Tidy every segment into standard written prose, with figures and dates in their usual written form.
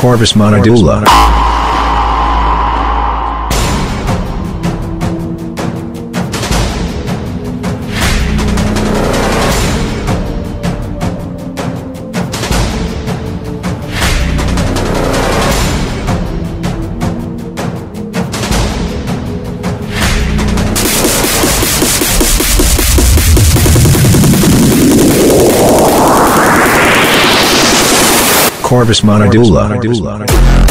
Corvus Monedula. Corvus Monedula.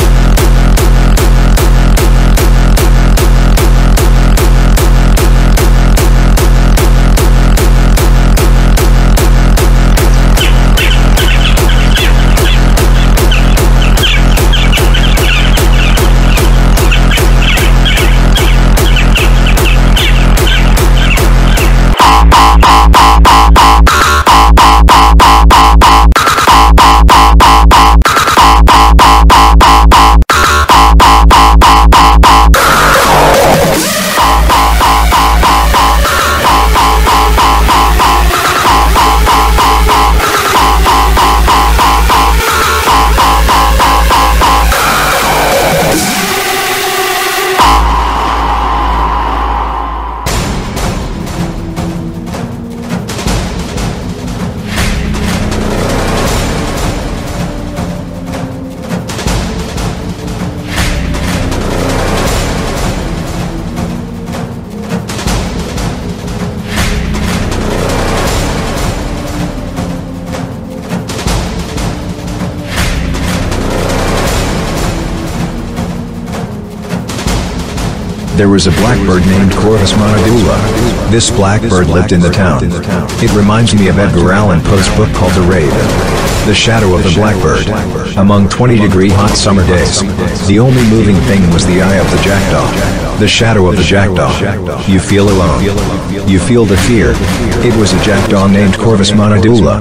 There was a blackbird named Corvus Monedula. This blackbird lived in the town. It reminds me of Edgar Allan Poe's book called The Raven. The shadow of the blackbird. Among 20-degree hot summer days, the only moving thing was the eye of the jackdaw. The shadow of the jackdaw. You feel alone. You feel the fear. It was a jackdaw named Corvus Monedula.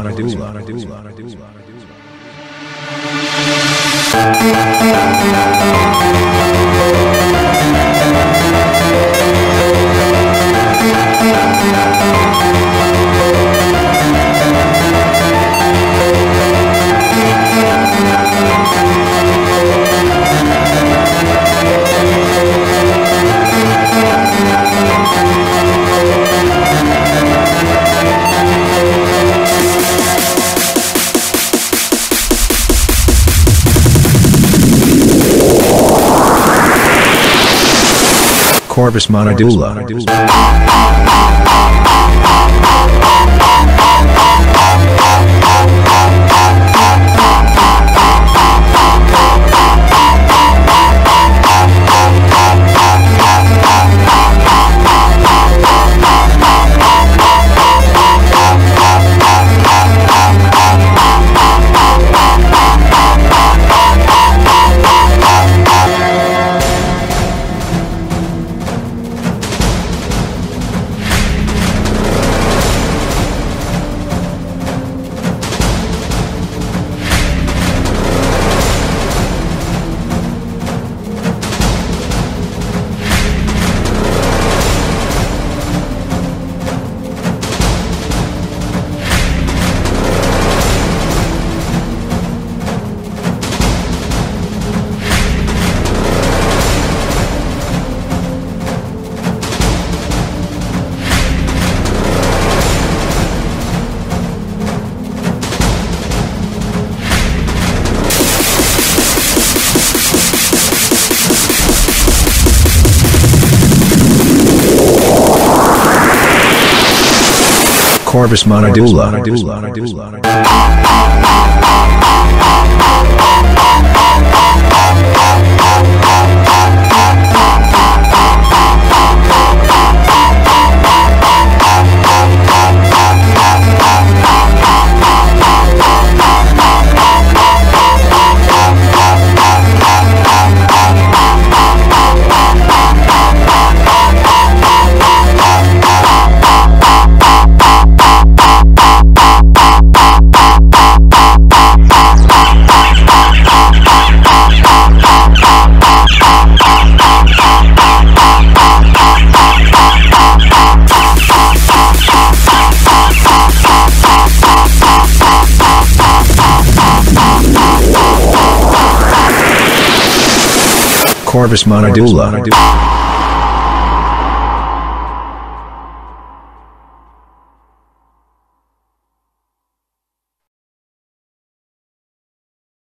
Corvus Monedula. Corvus Monedula. Corvus Monedula.